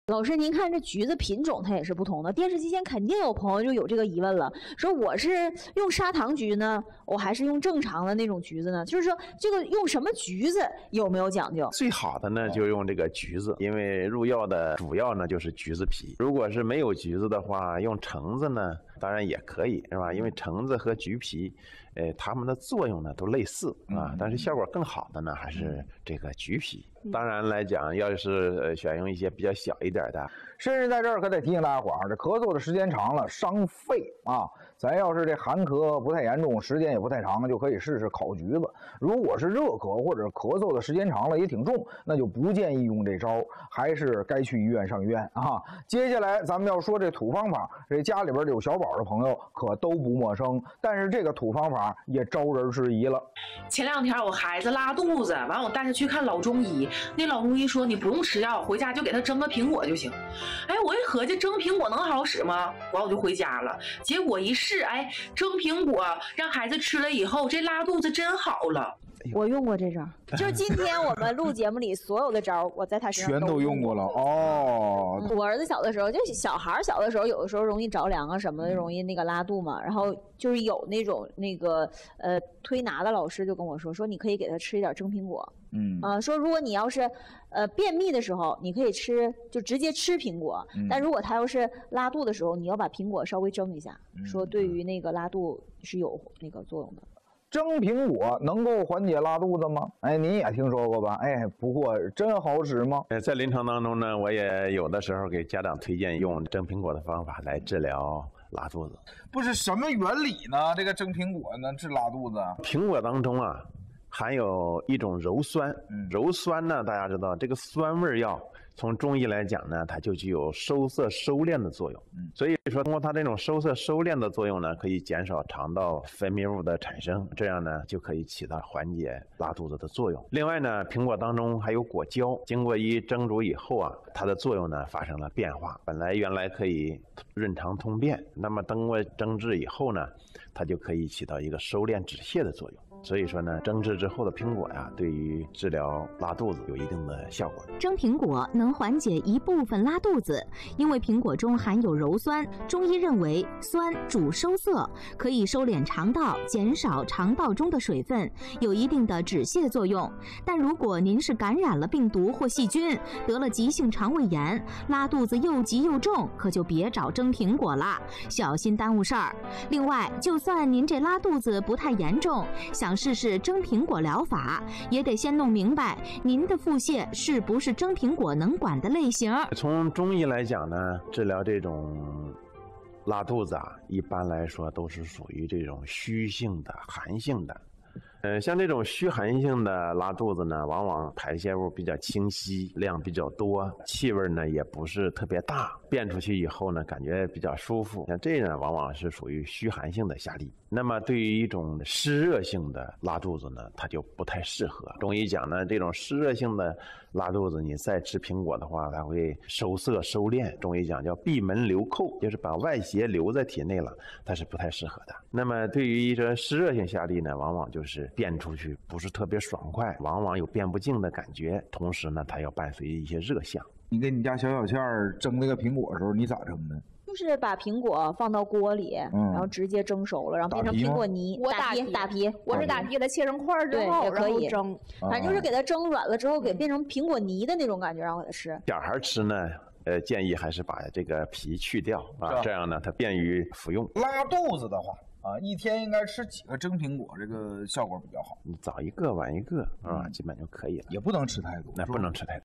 老师，您看这橘子品种它也是不同的，电视机前肯定有朋友就有这个疑问了，说我是用砂糖橘呢，我还是用正常的那种橘子呢？就是说这个用什么橘子有没有讲究？ 最好的呢就用这个橘子，因为入药的主要呢就是橘子皮。如果是没有橘子的话，用橙子呢当然也可以，是吧？因为橙子和橘皮，它们的作用呢都类似啊，但是效果更好的呢还是这个橘皮。当然来讲，要是选用一些比较小一点的。 绅士在这儿可得提醒大家伙儿，这咳嗽的时间长了伤肺啊。咱要是这寒咳不太严重，时间也不太长，就可以试试烤橘子。如果是热咳或者咳嗽的时间长了也挺重，那就不建议用这招，还是该去医院上医院啊。接下来咱们要说这土方法，这家里边有小宝的朋友可都不陌生，但是这个土方法也招人质疑了。 前2天我孩子拉肚子，完我带他去看老中医，那老中医说你不用吃药，回家就给他蒸个苹果就行。哎，我一合计蒸苹果能好使吗？完我就回家了，结果一试，哎，蒸苹果让孩子吃了以后，这拉肚子真好了。 我用过这招，就是今天我们录节目里所有的招，我在他身上全都用过了哦。 我儿子小的时候，就小孩小的时候，有的时候容易着凉啊什么的，容易那个拉肚嘛。然后就是有那种推拿的老师就跟我说你可以给他吃一点蒸苹果，说如果你要是便秘的时候，你可以就直接吃苹果，但如果他要是拉肚的时候，你要把苹果稍微蒸一下，说对于那个拉肚是有那个作用的。 蒸苹果能够缓解拉肚子吗？哎，您也听说过吧？哎，不过真好使吗？ 在临床当中呢，我也有的时候给家长推荐用蒸苹果的方法来治疗拉肚子。 不是什么原理呢？这个蒸苹果能治拉肚子？ 苹果当中啊含有一种鞣酸，鞣酸呢，大家知道这个酸味药，从中医来讲呢，它就具有收涩收敛的作用。所以说，通过它这种收涩收敛的作用呢，可以减少肠道分泌物的产生，这样呢就可以起到缓解拉肚子的作用。另外呢，苹果当中还有果胶，经过一蒸煮以后啊，它的作用呢发生了变化，原来可以润肠通便，那么经过蒸制以后呢，它就可以起到一个收敛止泻的作用。所以说呢，蒸制之后的苹果呀，对于治疗拉肚子有一定的效果。 蒸苹果能缓解一部分拉肚子，因为苹果中含有鞣酸，中医认为酸主收涩，可以收敛肠道，减少肠道中的水分，有一定的止泻作用。但如果您是感染了病毒或细菌，得了急性肠胃炎，拉肚子又急又重，可就别找蒸苹果啦，小心耽误事儿。另外，就算您这拉肚子不太严重，想试试蒸苹果疗法，也得先弄明白您的腹泻是不是蒸苹果能管的类型。 从中医来讲呢，治疗这种拉肚子啊，一般来说都是属于这种虚性的、寒性的。像这种虚寒性的拉肚子呢，往往排泄物比较清晰，量比较多，气味呢也不是特别大，便出去以后呢，感觉比较舒服。像这呢，往往是属于虚寒性的下痢。那么对于一种湿热性的拉肚子呢，它就不太适合。中医讲呢，这种湿热性的拉肚子，你再吃苹果的话，它会收涩收敛。中医讲叫闭门留寇，就是把外邪留在体内了，它是不太适合的。那么对于一些湿热性下痢呢，往往就是便出去不是特别爽快，往往有便不净的感觉，同时呢，它要伴随一些热象。 你给你家小倩蒸那个苹果的时候，你咋蒸的？ 就是把苹果放到锅里，然后直接蒸熟了，然后变成苹果泥。 我打皮， 我是打皮的，切成块之后也可以蒸。 反正就是给它蒸软了之后，给变成苹果泥的那种感觉，让我给它吃。 小孩吃呢，建议还是把这个皮去掉啊，这样呢，它便于服用。 拉肚子的话啊，一天应该吃几个蒸苹果，这个效果比较好？ 你早一个晚一个啊，基本就可以了。 也不能吃太多， 那不能吃太多。